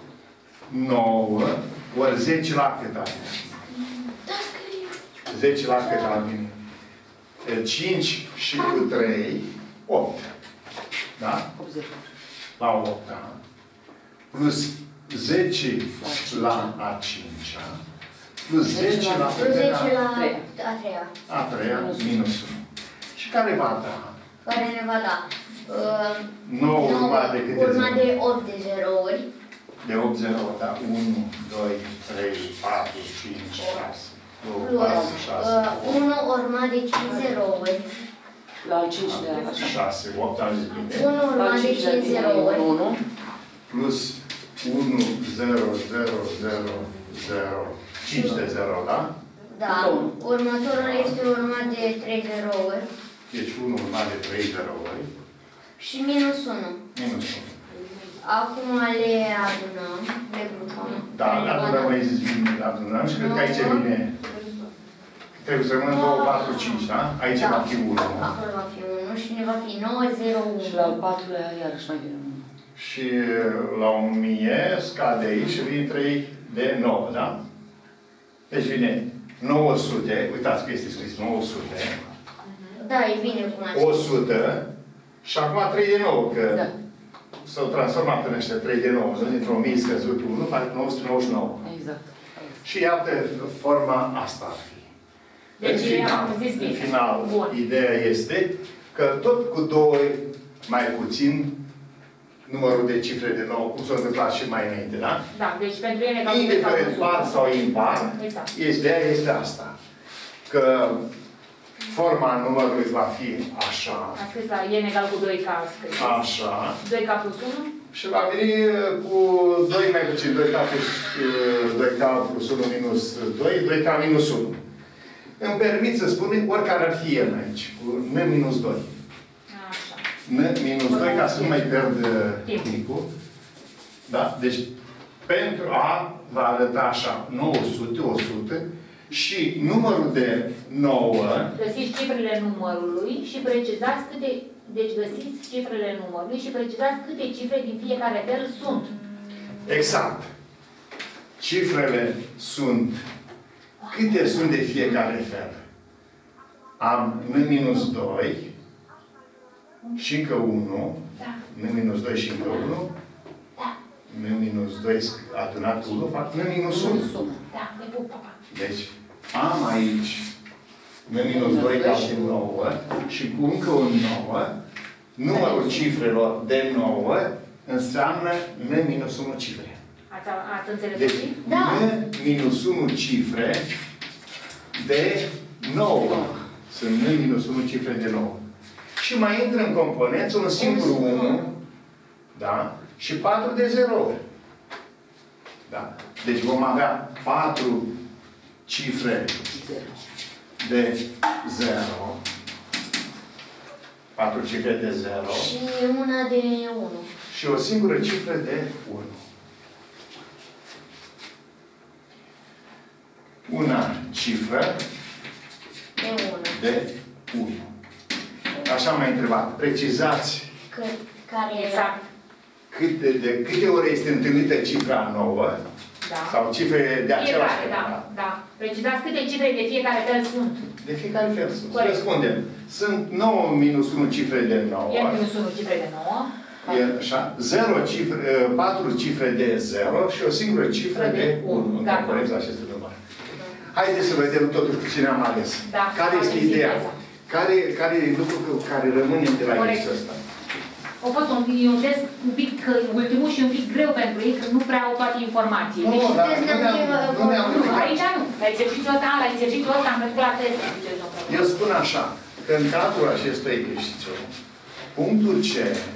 A: nouă ori zece la cât ar veni?
C: Da, scrie.
A: zece la cât ar veni? E, cinci și cu trei, opt. Da? La opt, da. Plus zece la a cincea, plus zece la
D: Plus zece la
E: treia.
D: a treia.
A: a treia, minus unu. Și care va da?
D: Care ne va da uh,
A: nouă urmat de câte
D: urmat
A: zero?
D: de opt de zerouri.
A: De opt zero, da? unu, doi, trei, patru, cinci, șase. doi,
D: Plus
A: patru, șase,
D: uh, unu urmat de cinci zerouri.
E: La al cincilea, așa.
A: șase, opt, am zis bine.
D: unu
E: La al
D: urmat de
E: cincilea
D: cinci
E: din
D: zerouri.
E: unu.
A: Plus unu, zero, zero, zero, zero, cinci de zero, da?
D: Da. Următorul este urmat de trei zerouri.
A: Deci unu urmat de trei zerouri,
D: Și minus unu.
A: minus unu.
D: Acum le adunăm, le grupăm.
A: Da,
D: Le
A: adunăm,
D: adunăm.
A: mai zis bine, adunăm și cred că aici vine. Trebuie să rămână două, patru, cinci, da? Aici
D: Da.
A: va fi unu.
D: Acolo va fi unu și ne va fi nouă, zero,
E: Și la al
D: unu.
E: patrulea, iarăși mai vine unu.
A: Și la o mie scade aici și vine trei de nouă, da? Deci vine nouă sute, uitați că este scris nouă sute,
D: Da, e bine cum ați
A: o
D: spus.
A: sută și acum trei de nouă, că
E: Da.
A: s-au transformat în ăștia trei de nouă, nu? Dintr-o mie scăzut unu, fac nouă sute nouăzeci și nouă.
E: Exact.
A: Și iată, forma asta ar fi.
B: Deci,
A: în final,
B: am zis bine.
A: în final
B: Bun.
A: ideea este că tot cu două mai puțin numărul de cifre de nouă, cum s-a întâmplat și mai înainte, da?
B: Da, deci pentru ele ca
A: Indiferent par sau impar,
B: Exact.
A: ideea este asta. Că forma numărului va fi așa,
B: A scris la n egal cu doi k, a scris.
A: așa,
B: doi k plus unu?
A: și va veni cu doi mai puțin, doi k plus doi k plus unu minus doi, doi k minus unu. Îmi permit să spun oricare ar fi el aici, cu n minus doi.
B: Așa.
A: N minus doi, ca să nu mai pierd uh,
B: Timp.
A: timpul. Da? Deci, pentru A va arăta așa, nouă sute, o sută și numărul de nouă,
B: Găsiți cifrele numărului și precizați câte... Deci găsiți cifrele numărului și precizați câte cifre din fiecare fel sunt.
A: exact. Cifrele sunt, câte sunt de fiecare fel? Am n minus doi și încă unu,
B: Da.
A: n minus doi și încă unu,
B: Da.
A: n minus doi adunat unu, fac n minus unu.
B: Da, ne pup, papa.
A: Deci, am aici n minus doi ca și nouă și cu încă un nouă, numărul cifrelor de nouă înseamnă n minus unu cifre.
B: Ați, ați înțeles?
A: Deci,
B: Deci,
D: Da.
A: n minus unu cifre de nouă. Sunt n minus unu cifre de nouă. Și mai intră în componență un singur unu, da? Și patru de zero. Da? Deci vom avea patru cifre de zero. Patru cifre de zero.
D: Și una de unu.
A: Și o singură cifră de unu. Una cifră
D: De unu.
A: de unu. Așa m-ai întrebat. Precizați
D: Că, care era?
B: exact.
A: câte, de câte ori este întâlnită cifra nouă
B: Da.
A: sau cifre de același
B: Fiecare,
A: fel.
B: da, da. Precizați câte cifre de fiecare fel sunt.
A: De fiecare fel. Să
B: Corect.
A: răspundem. Sunt nouă minus unu cifre de nouă.
B: n minus unu cifre de nouă.
A: E așa. zero cifre, patru cifre de zero și o singură cifră de unu. În
B: Da.
A: componența acestui număr. Haideți să vedem totuși cu cine am ales.
B: Da.
A: Care este
B: Aveți
A: ideea?
B: ideea.
A: Care, care e lucrul cu care rămânem de la
B: Corect.
A: exercițiul ăsta?
B: A fost un, e un test un pic că ultimul și un pic greu pentru ei, că nu prea au toate informațiile.
A: Nu, dar nu ne-am
B: Nu, aici nu. La exercițiul ăsta, la exercițiul ăsta am trecut la test.
A: Eu spun așa, că în cadrul acestui exercițiu, punctul C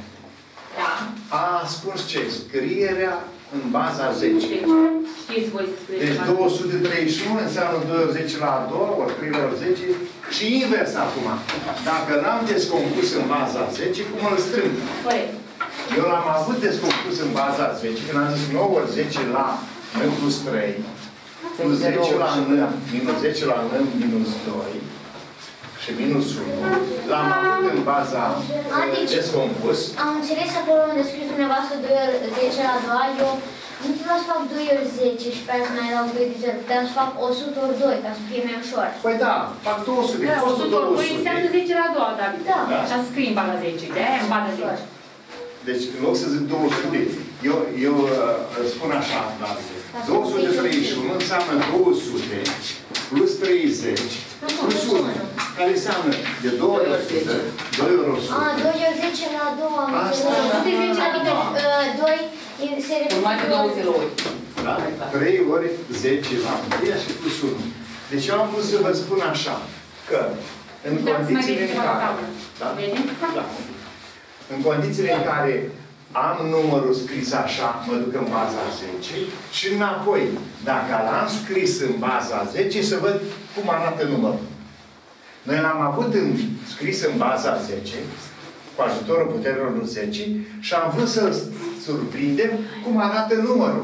B: Da.
A: a spus ce? Scrierea în baza zece.
B: Știți voi să scrieți.
A: Deci două sute treizeci și unu înseamnă doi ori zece la a doua, ori trei ori zece și invers acum. Dacă n-am descompus în baza zece, cum îl strâng?
B: Corect.
A: Eu l-am avut descompus în baza zece, când am zis nouă ori zece la n plus trei, plus zece la n minus zece la n minus doi și minus unu. L-am avut în baza descompus.
D: Am înțeles acolo unde scris dumneavoastră doi ori zece la a doua, eu nu vreau să fac doi ori zece și pe aia să mai dau doi de zero. Puteam să fac o sută ori doi, ca să fie mai ușor.
A: Păi da, fac două sute.
B: Da, o sută ori doi înseamnă zece la a doua, David.
D: Da.
B: Așa scrii în baza zece, de-aia în baza zece.
A: Deci, în loc să zic două sute, eu, eu uh, spun așa, David. două sute treizeci și unu înseamnă două sute plus treizeci plus unu, care înseamnă de două ori o sută, doi ori o sută.
D: A, doi ori zece la a doua, am
A: Asta.
D: înțeles. Adică doi se
E: Urmate două zerouri.
A: Da? trei ori zece la unu și plus unu. Deci eu am vrut să vă spun așa, că în condițiile în care... Da? Da. În condițiile în care am numărul scris așa, mă duc în baza zece și înapoi, dacă l-am scris în baza zece, să văd cum arată numărul. Noi l-am avut în, scris în baza zece, cu ajutorul puterilor lui zece, și am vrut să surprindem cum arată numărul.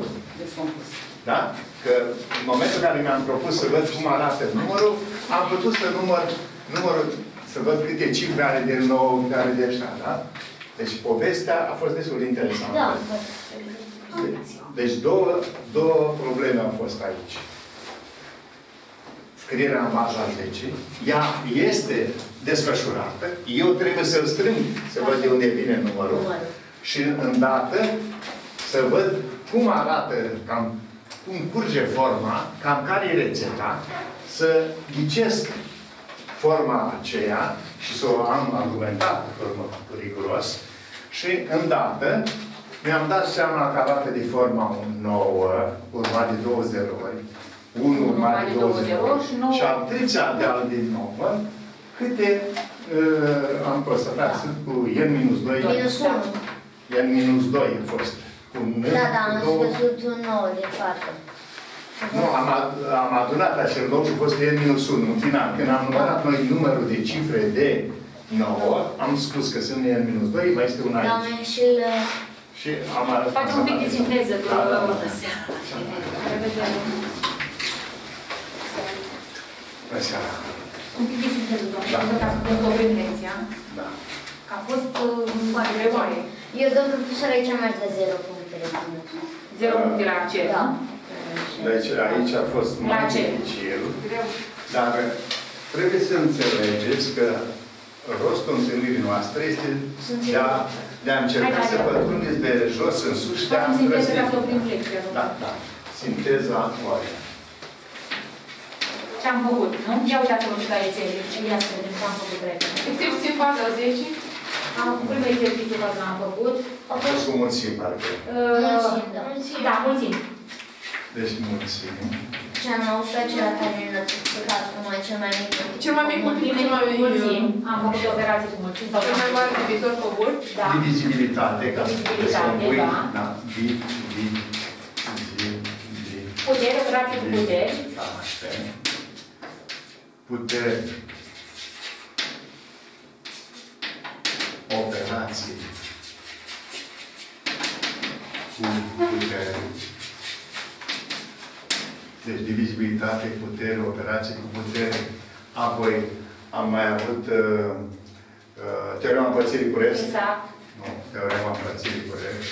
A: Da? Că în momentul în care mi-am propus să văd cum arată numărul, am putut să număr numărul, să văd câte cifre are de nou, care de așa, da? Deci povestea a fost destul de interesantă.
D: Da.
A: Deci două, două probleme au fost aici. Scrierea în baza zece, ea este desfășurată, eu trebuie să-l strâng, să văd de unde vine numărul. Și îndată să văd cum arată, cam, cum curge forma, cam care e rețeta, să ghicesc forma aceea și să o am argumentat riguros și îndată mi-am dat seama că arată de forma nouă, urmat de două zerouri, unu urmat de două zerouri și atâția de al de nouă, câte uh, am constatat, sunt cu n minus doi.
D: Minus unu.
A: n minus doi a fost. Cu n,
D: Da, da, am
A: două...
D: scăzut un nouă de față.
A: Nu, am, ad am adunat acel loc și a fost n minus unu. În final, când am numărat noi numărul de cifre de nouă, am spus că sunt n minus doi, mai este un aici.
D: Doamne, și îl...
A: Și am arătat...
B: Facem un pic de sinteză.
A: Da, da, da. Bună seara.
B: Un pic de sinteză, doamne,
A: Da.
B: ca să putem oprim lecția.
A: Da.
B: Că a fost foarte grevoare.
D: Eu, domnul profesor, aici am mers de zero punctele.
B: Zero puncte la ce,
D: Da.
B: nu?
A: Deci aici a fost mai dificil. Dar trebuie să înțelegeți că rostul întâlnirii noastre este de a, de a încerca să pătrundeți de jos în sus și de a
B: Facem sinteză ca să
A: îndrăzni.
B: oprim lecția.
A: Da, da. Sinteza oare.
B: Ce am făcut, nu? Ia uitați-vă și la rețele. Ia să vedem ce am făcut repede.
E: Exercițiu în baza zece.
B: Am făcut primul exercițiu care l-am făcut.
A: A fost cu mulțim, parcă.
D: Mulțim, da.
B: Da, mulțim.
A: Deci mulțim.
D: Și am auzit acela care ne-a explicat cum e cel mai mic.
E: Cel mai mic mulțim, cel mai mic
B: Mulțim. Am făcut operații cu mulțim.
E: Cel mai mare divizor păbur.
B: Da.
A: Divizibilitate, ca să descompui. Da. Di, di, di, di.
B: Puteri, operații cu puteri.
A: Da, așa. Puteri. Operații cu putere. Deci divizibilitate, putere, operații cu putere. Apoi am mai avut uh, uh, teorema împărțirii cu rest.
B: Exact.
A: Nu, teorema împărțirii cu rest.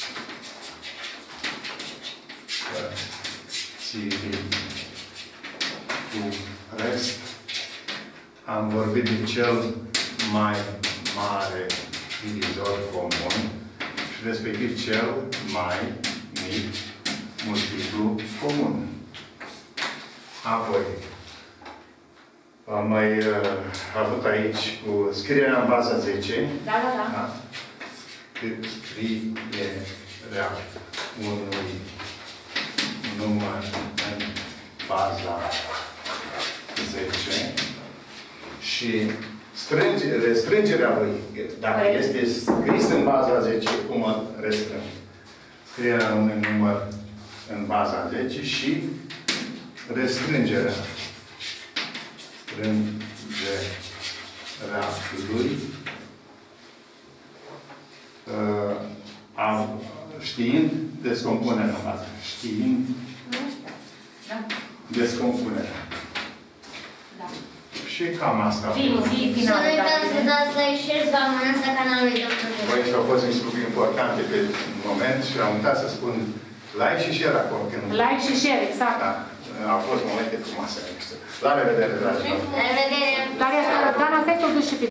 A: Împărțirii cu rest. Am vorbit de cel mai mare divizor comun și respectiv cel mai mic multiplu comun. Apoi, am mai uh, avut aici cu scrierea în baza zece.
B: Da, da, da.
A: Da? scrierea unui număr în baza zece și strânge, restrângerea lui, dacă este scris în baza zece, cum îl restrâng? Scrierea unui număr în baza zece și restrângerea. Strângerea lui uh, a, știind descompunerea asta. Știind
B: Da?
A: descompunerea.
B: Da.
A: Și cam asta.
B: Finul, fi,
D: Să
B: final.
D: nu uitați să dați like, share, să vă abonați la canalul doctor
A: Băi, și au fost instrucții importante pe moment și am uitat să spun like și share acolo. Când...
B: Like și share, exact.
A: Da. Au fost momente frumoase. La revedere, dragilor!
D: La revedere!
B: Dar, Dana, stai totuși și pe